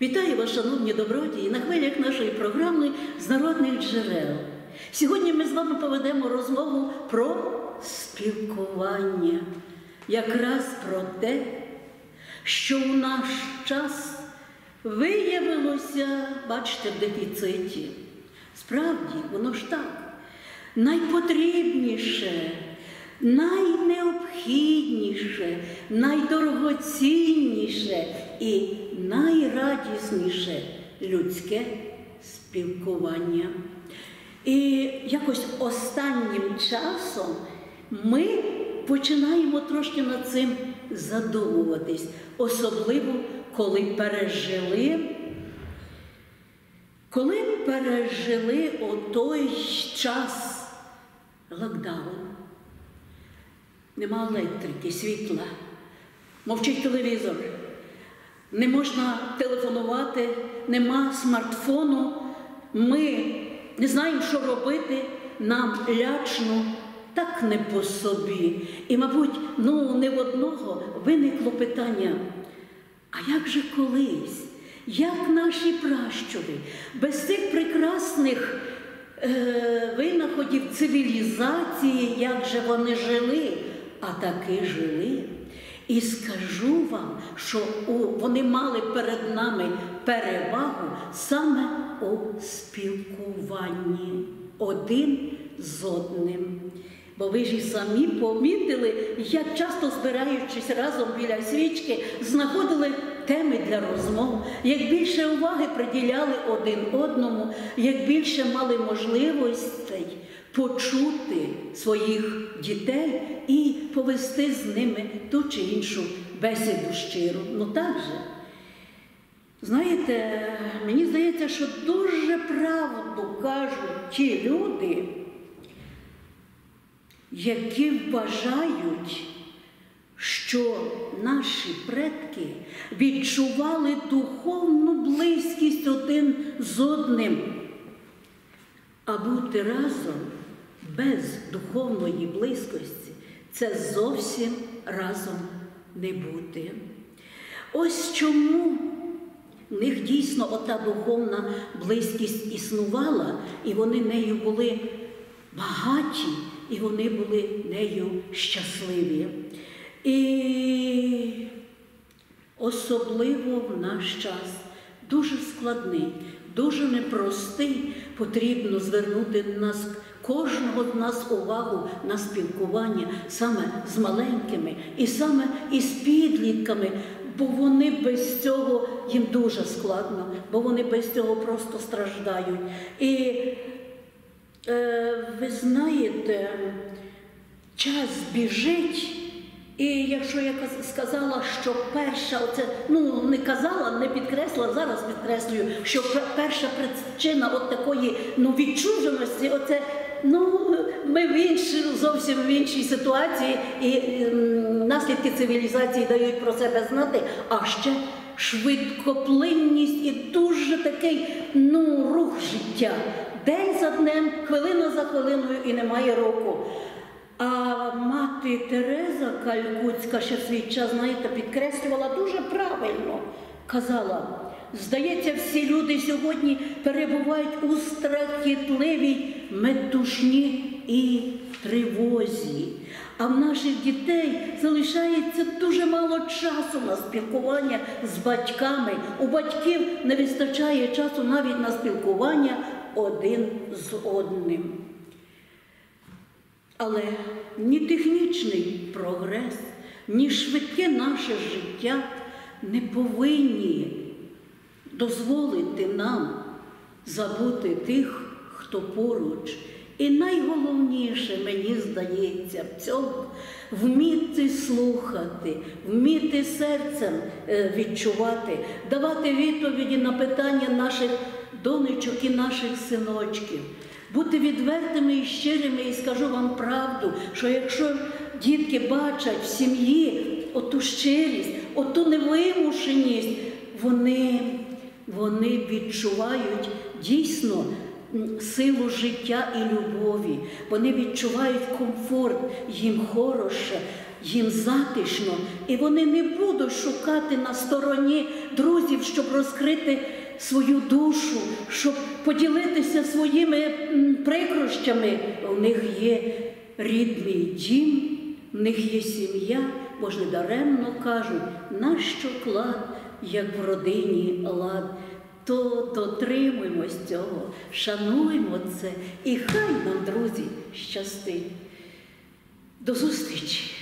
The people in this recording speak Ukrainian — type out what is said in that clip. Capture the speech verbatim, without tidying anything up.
Вітаю вас, шановні добродії, на хвилях нашої програми «З народних джерел». Сьогодні ми з вами поведемо розмову про спілкування. Якраз про те, що в наш час виявилося, бачите, в дефіциті. Справді, воно ж так. Найпотрібніше, найнеобхідніше, найдорогоцінніше і найрадісніше людське спілкування. І якось останнім часом ми починаємо трошки над цим задумуватись, особливо коли пережили, коли пережили отой час локдаун. Нема електрики, світла, мовчить телевізор, не можна телефонувати, нема смартфону, ми не знаємо, що робити, нам лячно, так не по собі. І, мабуть, ну, не в одного виникло питання, а як же колись, як наші пращури, без цих прекрасних е, винаходів цивілізації, як же вони жили, а таки жили. І скажу вам, що у, вони мали перед нами перевагу саме у спілкуванні один з одним. Бо ви ж і самі помітили, як часто, збираючись разом біля свічки, знаходили теми для розмов, як більше уваги приділяли один одному, як більше мали можливостей почути своїх дітей і повести з ними ту чи іншу бесіду щиру. Ну так же. Знаєте, мені здається, що дуже правду кажуть ті люди, які вважають, що наші предки відчували духовну близькість один з одним, а бути разом без духовної близькості – це зовсім разом не бути. Ось чому в них дійсно ота духовна близькість існувала, і вони нею були багаті, і вони були нею щасливі. І особливо в наш час дуже складний, дуже непростий, потрібно звернути нас, кожного з нас увагу на спілкування саме з маленькими і саме із підлітками, бо вони без цього, їм дуже складно, бо вони без цього просто страждають. І е, ви знаєте, час біжить. І якщо я сказала, що перша, оце, ну не казала, не підкреслила, зараз підкреслюю, що перша причина от такої ну, відчуженості, оце, ну, ми в іншій, зовсім в іншій ситуації, і, і наслідки цивілізації дають про себе знати, а ще швидкоплинність і дуже такий, ну, рух життя. День за днем, хвилина за хвилиною і немає року. А мати Тереза Калькутська ще в свій час, знаєте, підкреслювала дуже правильно. Казала, здається, всі люди сьогодні перебувають у страхітливій метушні і тривозі. А в наших дітей залишається дуже мало часу на спілкування з батьками. У батьків не вистачає часу навіть на спілкування один з одним. Але ні технічний прогрес, ні швидке наше життя не повинні дозволити нам забути тих, хто поруч. І найголовніше, мені здається, в цьому вміти слухати, вміти серцем відчувати, давати відповіді на питання наших донечок і наших синочків. Бути відвертими і щирими, і скажу вам правду, що якщо дітки бачать в сім'ї оту щирість, оту невимушеність, вони, вони відчувають дійсно силу життя і любові. Вони відчувають комфорт, їм хороше. їм затишно, і вони не будуть шукати на стороні друзів, щоб розкрити свою душу, щоб поділитися своїми прикрощами. У них є рідний дім, в них є сім'я, бо ж недаремно кажуть, нащо клад, як в родині лад. То дотримуємось цього, шануємо це, і хай нам, друзі, щастить. До зустрічі!